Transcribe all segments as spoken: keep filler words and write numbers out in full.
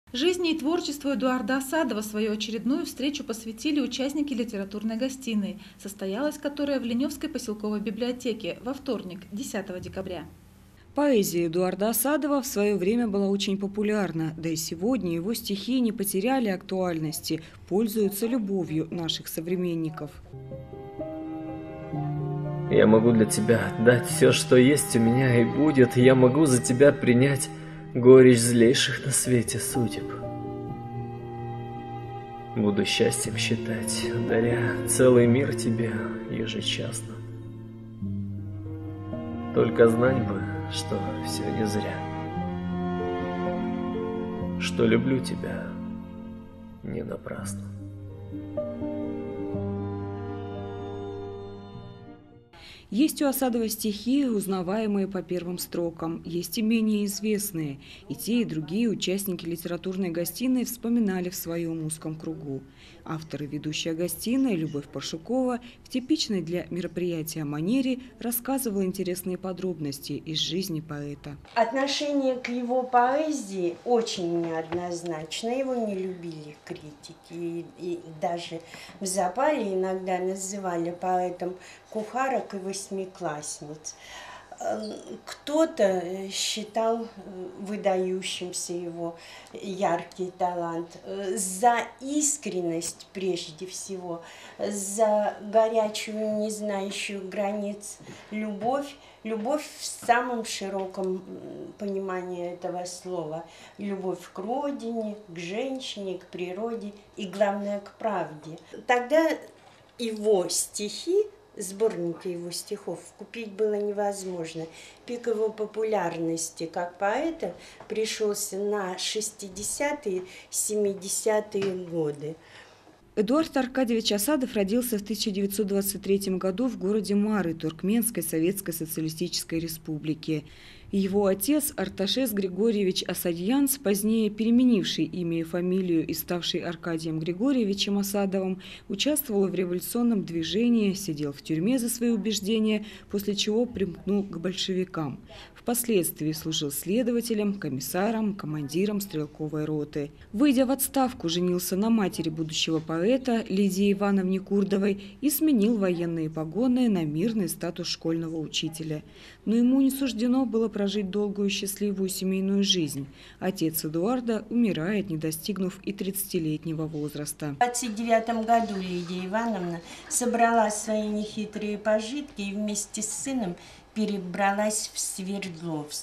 Жизни и творчеству Эдуарда Асадова свою очередную встречу посвятили участники литературной гостиной, состоялась которая в Леневской поселковой библиотеке во вторник, десятого декабря. Поэзия Эдуарда Асадова в свое время была очень популярна, да и сегодня его стихи не потеряли актуальности, пользуются любовью наших современников. Я могу для тебя отдать все, что есть у меня и будет. Я могу за тебя принять горечь злейших на свете судеб. Буду счастьем считать, даря целый мир тебе ежечасно. Только знать бы, что все не зря, что люблю тебя не напрасно. Есть у Асадова стихи, узнаваемые по первым строкам, есть и менее известные. И те, и другие участники литературной гостиной вспоминали в своем узком кругу. Автор и ведущая гостиной Любовь Паршукова в типичной для мероприятия манере рассказывала интересные подробности из жизни поэта. Отношение к его поэзии очень неоднозначно. Его не любили критики. И, и даже в запале иногда называли поэтом кухарок и восьмиклассниц. Кто-то считал выдающимся его яркий талант за искренность прежде всего, за горячую, не знающую границ любовь, любовь в самом широком понимании этого слова, любовь к родине, к женщине, к природе и, главное, к правде. Тогда его стихи, сборника его стихов купить было невозможно. Пик его популярности как поэта пришелся на шестидесятые — семидесятые годы. Эдуард Аркадьевич Асадов родился в тысяча девятьсот двадцать третьем году в городе Мары Туркменской Советской Социалистической Республики. Его отец Арташес Григорьевич Асадьянц, позднее переменивший имя и фамилию и ставший Аркадием Григорьевичем Асадовым, участвовал в революционном движении, сидел в тюрьме за свои убеждения, после чего примкнул к большевикам. Впоследствии служил следователем, комиссаром, командиром стрелковой роты. Выйдя в отставку, женился на матери будущего поэта Лидии Ивановне Курдовой и сменил военные погоны на мирный статус школьного учителя. Но ему не суждено было прожить долгую и счастливую семейную жизнь. Отец Эдуарда умирает, не достигнув и тридцатилетнего возраста. В двадцать девятом году Лидия Ивановна собрала свои нехитрые пожитки и вместе с сыном перебралась в Свердловск,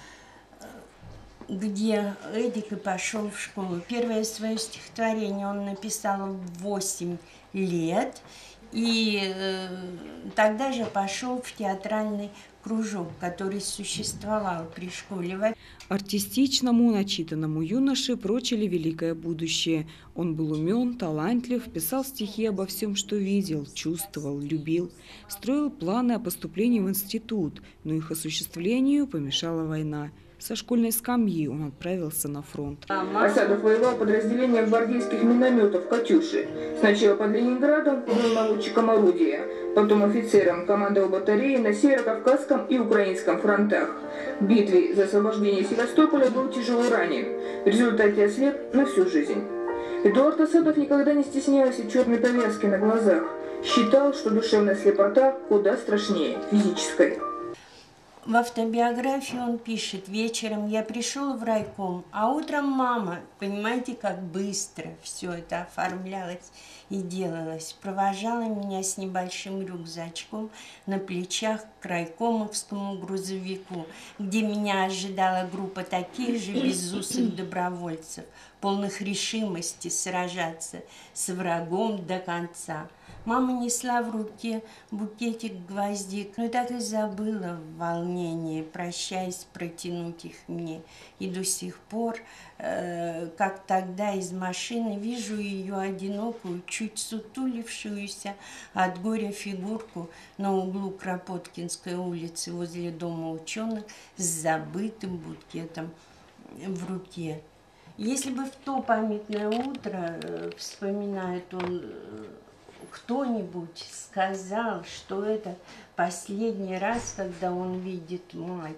где Эдик и пошел в школу. Первое свое стихотворение он написал в восемь лет, и э, тогда же пошел в театральный кружок, который существовал при школе. Артистичному, начитанному юноше прочили великое будущее. Он был умен, талантлив, писал стихи обо всем, что видел, чувствовал, любил. Строил планы о поступлении в институт, но их осуществлению помешала война. Со школьной скамьи он отправился на фронт. Асадов воевал в подразделениях гвардейских минометов «Катюши». Сначала под Ленинградом был наводчиком орудия, потом офицером, командовал батареей на Северо-Кавказском и Украинском фронтах. В битве за освобождение Севастополя был тяжело ранен, в результате ослеп на всю жизнь. Эдуард Асадов никогда не стеснялся черной повязки на глазах. Считал, что душевная слепота куда страшнее физической. В автобиографии он пишет: вечером я пришел в райком, а утром мама, понимаете, как быстро все это оформлялось и делалось, провожала меня с небольшим рюкзачком на плечах к райкомовскому грузовику, где меня ожидала группа таких же безусых добровольцев, полных решимости сражаться с врагом до конца. Мама несла в руке букетик гвоздик, но так и забыла в волнении, прощаясь, протянуть их мне. И до сих пор, э, как тогда из машины, вижу ее одинокую, чуть сутулившуюся от горя фигурку на углу Кропоткинской улицы возле дома ученых с забытым букетом в руке. Если бы в то памятное утро, э, вспоминает он, э, кто-нибудь сказал, что это последний раз, когда он видит мать,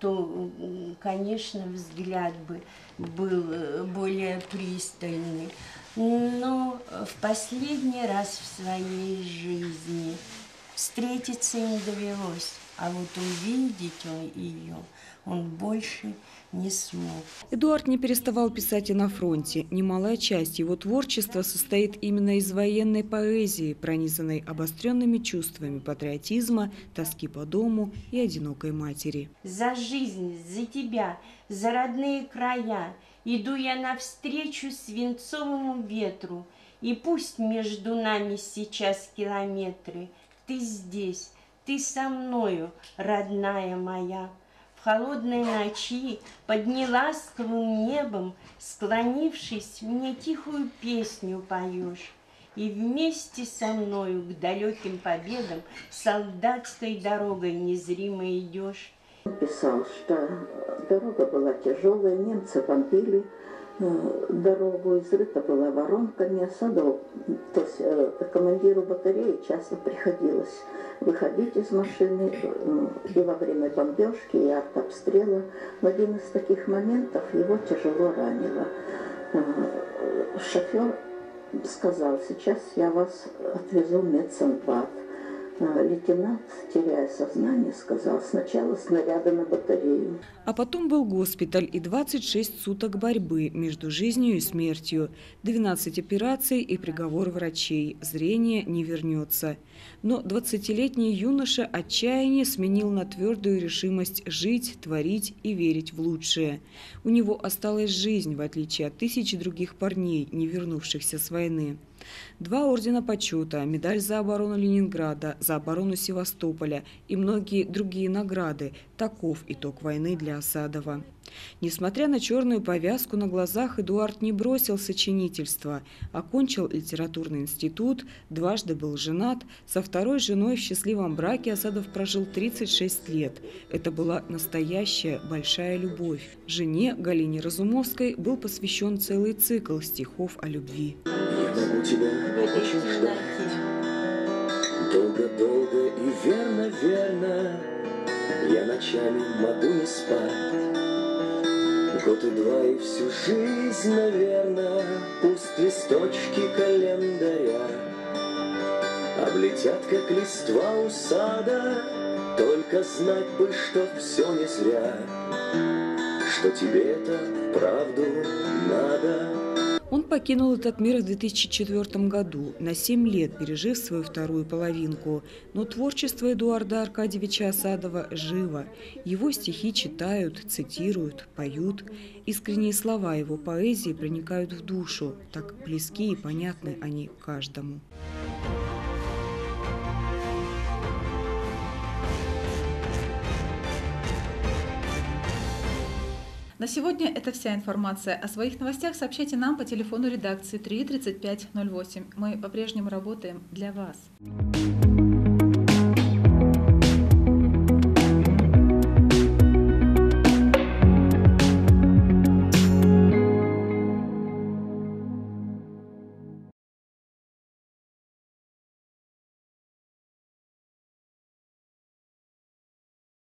то, конечно, взгляд бы был более пристальный. Но в последний раз в своей жизни встретиться не довелось, а вот увидеть он ее он больше не смог. Эдуард не переставал писать и на фронте. Немалая часть его творчества состоит именно из военной поэзии, пронизанной обостренными чувствами патриотизма, тоски по дому и одинокой матери. За жизнь, за тебя, за родные края иду я навстречу свинцовому ветру, и пусть между нами сейчас километры, ты здесь, ты со мною, родная моя. В холодной ночи под неласковым небом, склонившись, мне тихую песню поешь. И вместе со мною к далеким победам солдатской дорогой незримо идешь. Писал, что дорога была тяжелая, немцы бомбили дорогу, изрыта была воронками, Асадову, то есть командиру батареи часто приходилось выходить из машины и во время бомбежки, и артобстрела. В один из таких моментов его тяжело ранило. Шофер сказал: сейчас я вас отвезу в медсанбат. Лейтенант, теряя сознание, сказал: сначала снаряды на батарею. А потом был госпиталь и двадцать шесть суток борьбы между жизнью и смертью, двенадцать операций и приговор врачей. Зрение не вернется. Но двадцатилетний юноша отчаяние сменил на твердую решимость жить, творить и верить в лучшее. У него осталась жизнь, в отличие от тысяч других парней, не вернувшихся с войны. Два ордена почета, медаль за оборону Ленинграда, за оборону Севастополя и многие другие награды – таков итог войны для Асадова. Несмотря на черную повязку на глазах, Эдуард не бросил сочинительство. Окончил литературный институт, дважды был женат. Со второй женой в счастливом браке Асадов прожил тридцать шесть лет. Это была настоящая большая любовь. Жене Галине Разумовской был посвящен целый цикл стихов о любви. Я могу тебя очень ждать, долго-долго и верно-верно, я ночами могу не спать. Год и два и всю жизнь, наверное, пусть листочки календаря облетят, как листва у сада, только знать бы, что все не зря, что тебе это вправду надо. Он покинул этот мир в две тысячи четвёртом году, на семь лет пережив свою вторую половинку. Но творчество Эдуарда Аркадьевича Асадова живо. Его стихи читают, цитируют, поют. Искренние слова его поэзии проникают в душу. Так близки и понятны они каждому. На сегодня это вся информация. О своих новостях сообщайте нам по телефону редакции три тридцать пять ноль восемь. Мы по-прежнему работаем для вас.